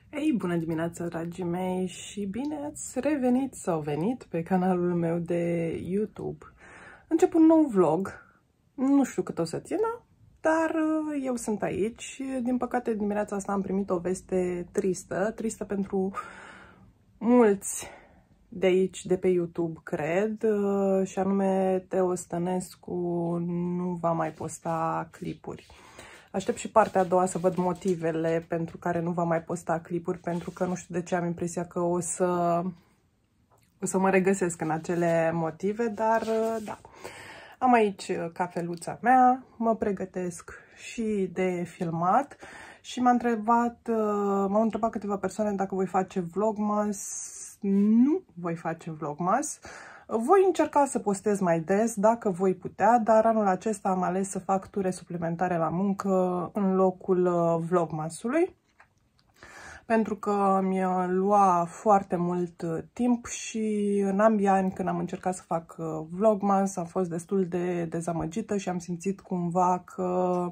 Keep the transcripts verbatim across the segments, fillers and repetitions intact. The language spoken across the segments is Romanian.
Ei, bună dimineața, dragii mei, și bine ați revenit sau venit pe canalul meu de YouTube. Încep un nou vlog, nu știu cât o să țină, dar eu sunt aici. Din păcate, dimineața asta am primit o veste tristă, tristă pentru mulți de aici, de pe YouTube, cred, și anume Teo Stănescu nu va mai posta clipuri. Aștept și partea a doua să văd motivele pentru care nu va mai posta clipuri, pentru că nu știu de ce am impresia că o să, o să mă regăsesc în acele motive, dar da. Am aici cafeluța mea, mă pregătesc și de filmat și m-a întrebat, m-au întrebat câteva persoane dacă voi face vlogmas. Nu voi face vlogmas. Voi încerca să postez mai des dacă voi putea, dar anul acesta am ales să fac ture suplimentare la muncă în locul vlogmasului, pentru că mi-a luat foarte mult timp și în ambii ani când am încercat să fac vlogmas am fost destul de dezamăgită și am simțit cumva că,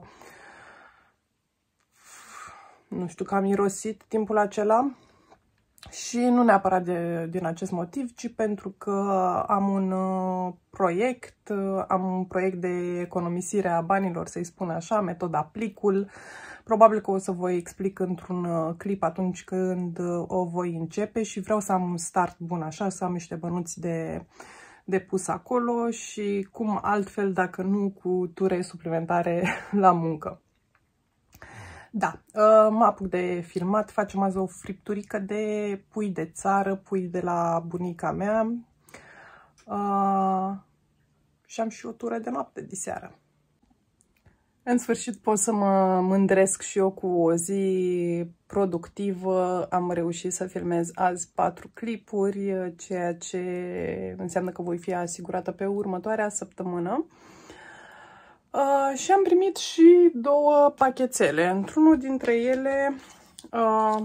nu știu, că am irosit timpul acela. Și nu neapărat de, din acest motiv, ci pentru că am un uh, proiect, uh, am un proiect de economisire a banilor, să-i spun așa, metoda Plicul. Probabil că o să vă explic într-un uh, clip atunci când uh, o voi începe și vreau să am un start bun așa, să am niște bănuți de, de pus acolo și cum altfel dacă nu cu ture suplimentare la muncă. Da, mă apuc de filmat, facem azi o fripturică de pui de țară, pui de la bunica mea uh, și am și o tură de noapte de seară. În sfârșit pot să mă mândresc și eu cu o zi productivă. Am reușit să filmez azi patru clipuri, ceea ce înseamnă că voi fi asigurată pe următoarea săptămână. Uh, și am primit și două pachetele. Într-unul dintre ele uh,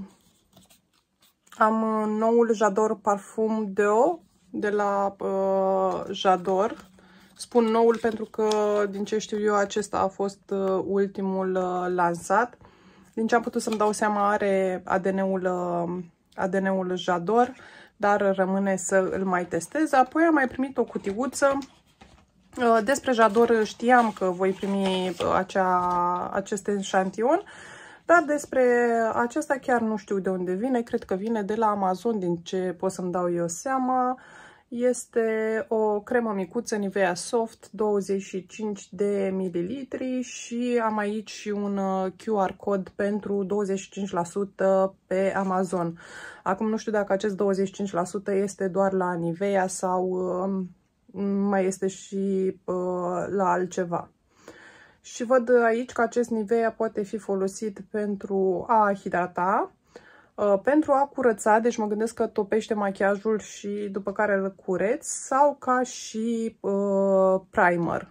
am noul J'adore Parfum Deo de la uh, J'adore. Spun noul pentru că, din ce știu eu, acesta a fost uh, ultimul uh, lansat. Din ce am putut să-mi dau seama, are A D N-ul uh, A D N-ul J'adore, dar rămâne să îl mai testez. Apoi am mai primit o cutiuță. Despre J'adore știam că voi primi acea, acest eșantion, dar despre acesta chiar nu știu de unde vine. Cred că vine de la Amazon, din ce pot să-mi dau eu seama. Este o cremă micuță Nivea Soft, douăzeci și cinci de mililitri, și am aici și un Q R cod pentru douăzeci și cinci la sută pe Amazon. Acum nu știu dacă acest douăzeci și cinci la sută este doar la Nivea sau mai este și uh, la altceva. Și văd aici că acest Nivea poate fi folosit pentru a hidrata, uh, pentru a curăța, deci mă gândesc că topește machiajul și după care îl cureți, sau ca și uh, primer.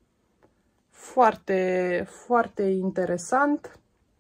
Foarte, foarte interesant,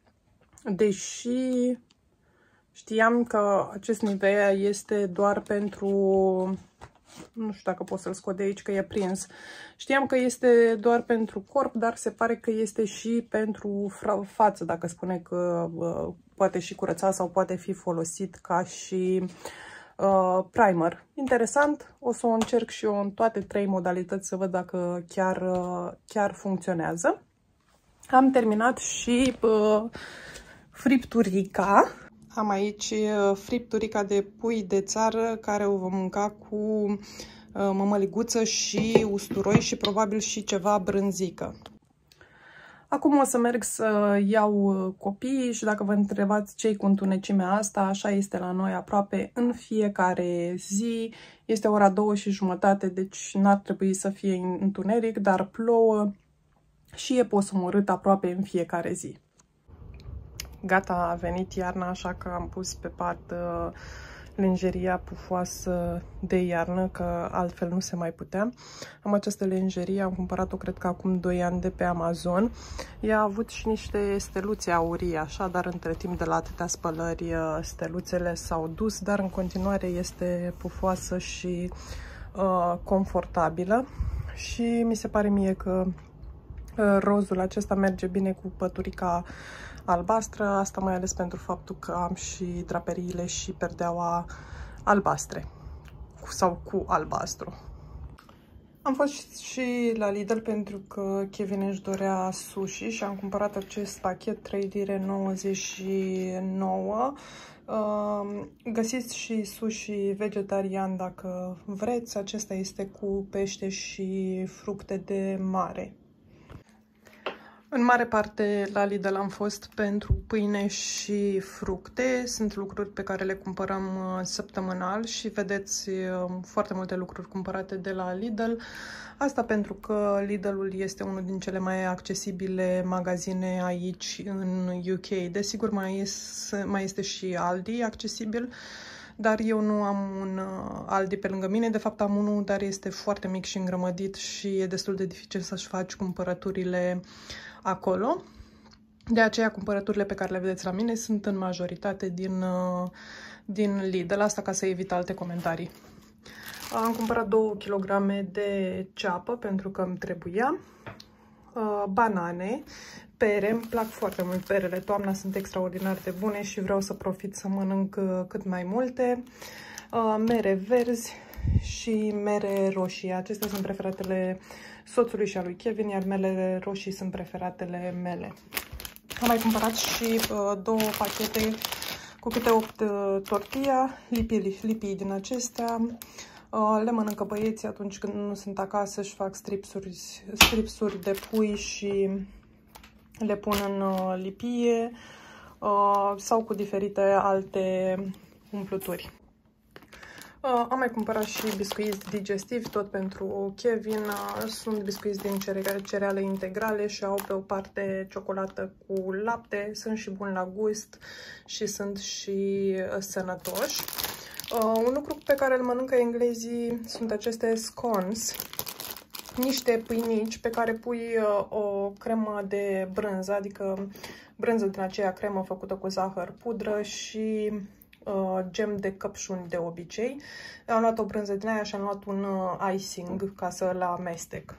deși știam că acest Nivea este doar pentru... Nu știu dacă pot să-l scot de aici, că e prins. Știam că este doar pentru corp, dar se pare că este și pentru față, dacă spune că uh, poate și curăța sau poate fi folosit ca și uh, primer. Interesant, o să o încerc și eu în toate trei modalități să văd dacă chiar, uh, chiar funcționează. Am terminat și uh, fripturica. Am aici fripturica de pui de țară, care o vom mânca cu mămăliguță și usturoi și probabil și ceva brânzică. Acum o să merg să iau copiii și dacă vă întrebați ce-i cu întunecimea asta, așa este la noi aproape în fiecare zi. Este ora două și jumătate, deci n-ar trebui să fie întuneric, dar plouă și e posomorât aproape în fiecare zi. Gata, a venit iarna, așa că am pus pe pat uh, lenjeria pufoasă de iarnă, că altfel nu se mai putea. Am această lenjerie, am cumpărat-o cred că acum doi ani de pe Amazon. Ea a avut și niște steluțe aurii, așa, dar între timp de la atâtea spălări steluțele s-au dus, dar în continuare este pufoasă și uh, confortabilă. Și mi se pare mie că uh, rozul acesta merge bine cu păturica albastră, asta mai ales pentru faptul că am și draperiile și perdeaua albastre sau cu albastru. Am fost și la Lidl pentru că Kevin își dorea sushi și am cumpărat acest pachet trei lire nouăzeci și nouă. Găsiți și sushi vegetarian dacă vreți. Acesta este cu pește și fructe de mare. În mare parte la Lidl am fost pentru pâine și fructe. Sunt lucruri pe care le cumpărăm săptămânal și vedeți foarte multe lucruri cumpărate de la Lidl. Asta pentru că Lidl-ul este unul din cele mai accesibile magazine aici în U K. Desigur, mai este, mai este și Aldi accesibil, dar eu nu am un Aldi pe lângă mine. De fapt am unul, dar este foarte mic și îngrămădit și e destul de dificil să-și faci cumpărăturile acolo. De aceea cumpărăturile pe care le vedeți la mine sunt în majoritate din, din Lidl, asta ca să evit alte comentarii. Am cumpărat două kilograme de ceapă pentru că îmi trebuia, banane, pere, îmi plac foarte mult perele, toamna sunt extraordinar de bune și vreau să profit să mănânc cât mai multe, mere verzi și mere roșii. Acestea sunt preferatele soțului și a lui Kevin, iar melele roșii sunt preferatele mele. Am mai cumpărat și două pachete cu câte opt tortilla, lipii, lipii din acestea. Le mănâncă băieții atunci când nu sunt acasă, și fac stripsuri, stripsuri de pui și le pun în lipie sau cu diferite alte umpluturi. Am mai cumpărat și biscuiți digestivi, tot pentru Kevin. Sunt biscuiți din cereale integrale și au pe o parte ciocolată cu lapte. Sunt și buni la gust și sunt și sănătoși. Uh, un lucru pe care îl mănâncă englezii sunt aceste scones, niște pâinici pe care pui uh, o cremă de brânză, adică brânză din aceea cremă făcută cu zahăr, pudră și uh, gem de căpșuni de obicei. Am luat o brânză din aia și am luat un uh, icing ca să-l amestec.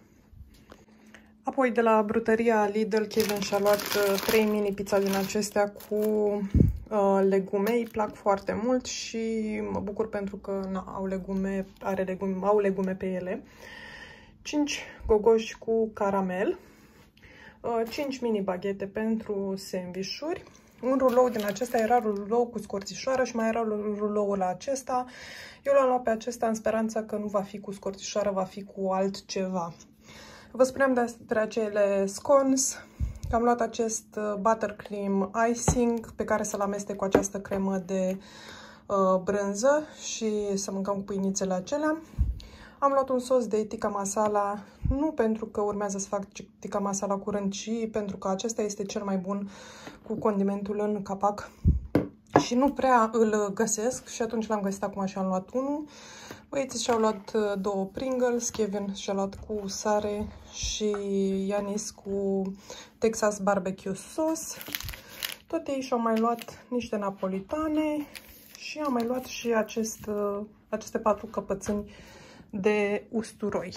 Apoi de la brutăria Lidl, Kevin și-a luat uh, trei mini pizza din acestea cu uh, legume. Îi plac foarte mult și mă bucur pentru că na, au, legume, are legume, au legume pe ele. cinci gogoși cu caramel, uh, cinci mini baghete pentru sandvișuri. Un rulou din acesta era rulou cu scorțișoară și mai era ruloul acesta. Eu l-am luat pe acesta în speranța că nu va fi cu scorțișoară, va fi cu altceva. Vă spuneam despre acele scones, că am luat acest buttercream icing pe care să-l amestec cu această cremă de uh, brânză și să mâncăm cu pâinițele acelea. Am luat un sos de tikka masala, nu pentru că urmează să fac tikka masala curând, ci pentru că acesta este cel mai bun cu condimentul în capac și nu prea îl găsesc și atunci l-am găsit acum și am luat unul. Băieții și-au luat două Pringles, Kevin și-a luat cu sare și Ianis cu Texas barbecue sauce. Tot ei și-au mai luat niște napolitane și am mai luat și acest, aceste patru căpățâni de usturoi.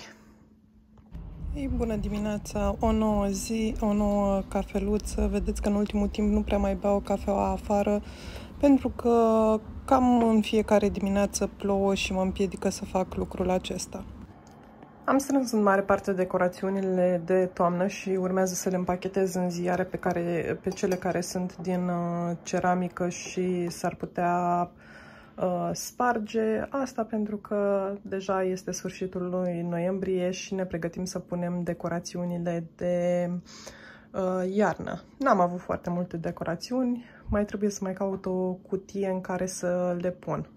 Ei, bună dimineața! O nouă zi, o nouă cafeluță. Vedeți că în ultimul timp nu prea mai beau cafeaua afară pentru că cam în fiecare dimineață plouă și mă împiedică să fac lucrul acesta. Am strâns în mare parte decorațiunile de toamnă și urmează să le împachetez în ziare pe, care, pe cele care sunt din uh, ceramică și s-ar putea uh, sparge. Asta pentru că deja este sfârșitul lui noiembrie și ne pregătim să punem decorațiunile de uh, iarnă. N-am avut foarte multe decorațiuni, mai trebuie să mai caut o cutie în care să le pun.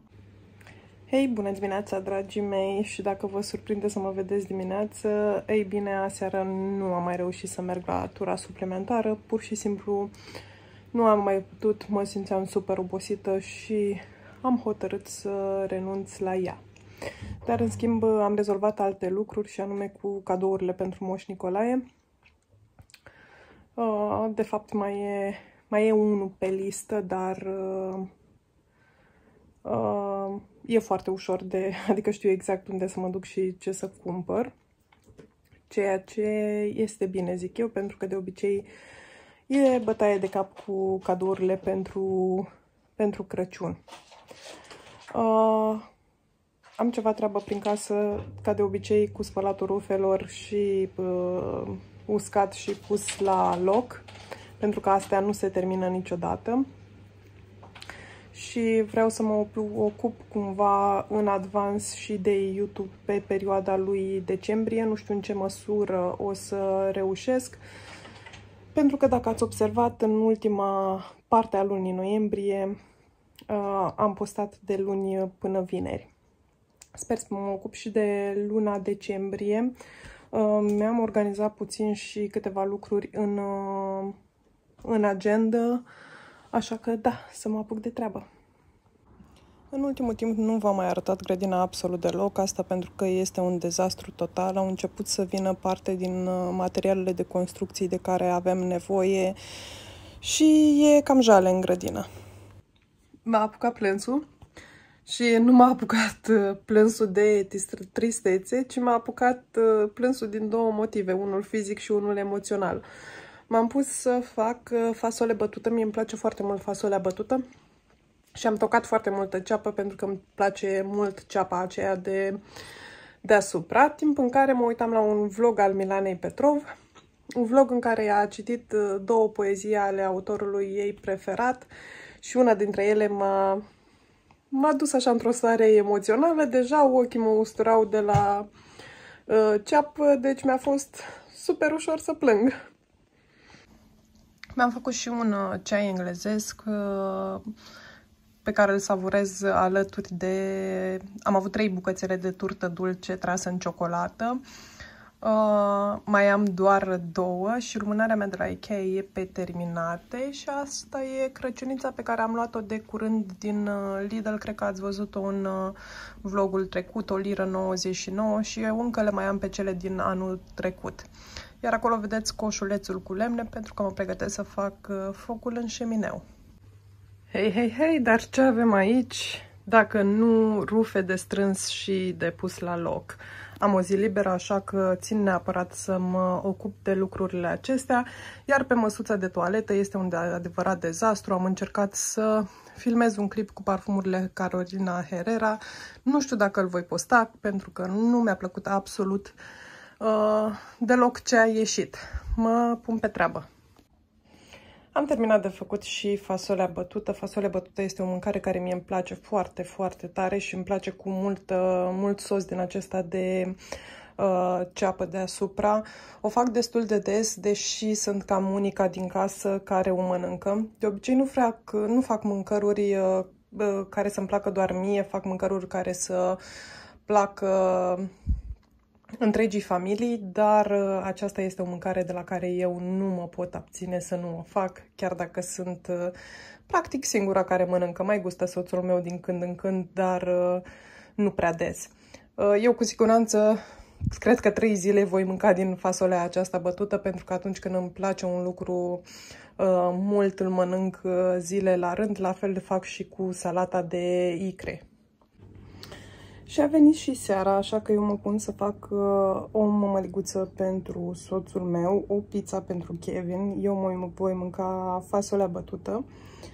Hei, bună dimineața, dragii mei, și dacă vă surprinde să mă vedeți dimineață, ei bine, aseară nu am mai reușit să merg la tura suplimentară, pur și simplu nu am mai putut, mă simțeam super obosită și am hotărât să renunț la ea. Dar, în schimb, am rezolvat alte lucruri și anume cu cadourile pentru Moș Nicolae. De fapt, mai e, mai e unul pe listă, dar Uh, e foarte ușor de, adică știu exact unde să mă duc și ce să cumpăr, ceea ce este bine, zic eu, pentru că de obicei E bătaie de cap cu cadourile pentru, pentru Crăciun. Uh, am ceva treabă prin casă, ca de obicei, cu spălatul rufelor și uh, uscat și pus la loc, pentru că astea nu se termină niciodată. Și vreau să mă ocup cumva în advans și de YouTube pe perioada lui decembrie. Nu știu în ce măsură o să reușesc, pentru că dacă ați observat, în ultima parte a lunii noiembrie am postat de luni până vineri. Sper să mă ocup și de luna decembrie. Mi-am organizat puțin și câteva lucruri în, în agenda, așa că da, să mă apuc de treabă. În ultimul timp nu v-am mai arătat grădina absolut deloc, asta pentru că este un dezastru total. Au început să vină parte din materialele de construcții de care avem nevoie și e cam jale în grădină. M-a apucat plânsul și nu m-a apucat plânsul de tristețe, ci m-a apucat plânsul din două motive, unul fizic și unul emoțional. M-am pus să fac fasole bătută, mie îmi place foarte mult fasolea bătută și am tocat foarte multă ceapă pentru că îmi place mult ceapa aceea de deasupra, timp în care mă uitam la un vlog al Milanei Petrov, un vlog în care a citit două poezii ale autorului ei preferat și una dintre ele m-a m-a dus așa într-o stare emoțională, deja ochii mă usturau de la uh, ceapă, deci mi-a fost super ușor să plâng. Mi-am făcut și un uh, ceai englezesc uh, pe care îl savurez alături de... Am avut trei bucățele de turtă dulce trasă în ciocolată. Uh, mai am doar două și lumânarea mea de la Ikea e pe terminate și asta e crăciunița pe care am luat-o de curând din uh, Lidl. Cred că ați văzut-o în uh, vlogul trecut, o liră nouăzeci și nouă, și eu încă le mai am pe cele din anul trecut. Iar acolo vedeți coșulețul cu lemne pentru că mă pregătesc să fac uh, focul în șemineu. Hei, hei, hei, dar ce avem aici dacă nu rufe de strâns și de pus la loc? Am o zi liberă, așa că țin neapărat să mă ocup de lucrurile acestea, iar pe măsuța de toaletă este un adevărat dezastru. Am încercat să filmez un clip cu parfumurile Carolina Herrera. Nu știu dacă îl voi posta, pentru că nu mi-a plăcut absolut uh, deloc ce a ieșit. Mă pun pe treabă. Am terminat de făcut și fasolea bătută. Fasolea bătută este o mâncare care mie îmi place foarte, foarte tare și îmi place cu mult, mult sos din acesta de uh, ceapă deasupra. O fac destul de des, deși sunt cam unica din casă care o mănâncă. De obicei nu fac, nu fac mâncăruri uh, care să-mi placă doar mie, fac mâncăruri care să placă întregii familii, dar uh, aceasta este o mâncare de la care eu nu mă pot abține să nu o fac, chiar dacă sunt uh, practic singura care mănâncă. Mai gustă soțul meu din când în când, dar uh, nu prea des. Uh, eu cu siguranță cred că trei zile voi mânca din fasolea aceasta bătută, pentru că atunci când îmi place un lucru uh, mult îl mănânc uh, zile la rând. La fel fac și cu salata de icre. Și a venit și seara, așa că eu mă pun să fac uh, o mămăliguță pentru soțul meu, o pizza pentru Kevin. Eu mă voi mânca fasolea bătută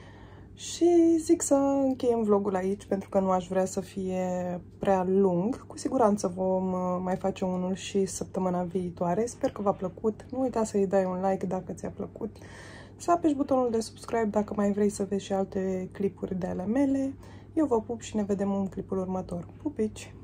și zic să încheiem vlogul aici, pentru că nu aș vrea să fie prea lung. Cu siguranță vom uh, mai face unul și săptămâna viitoare. Sper că v-a plăcut. Nu uita să-i dai un like dacă ți-a plăcut, să apeși butonul de subscribe dacă mai vrei să vezi și alte clipuri de ale mele. Eu vă pup și ne vedem în clipul următor. Pupici!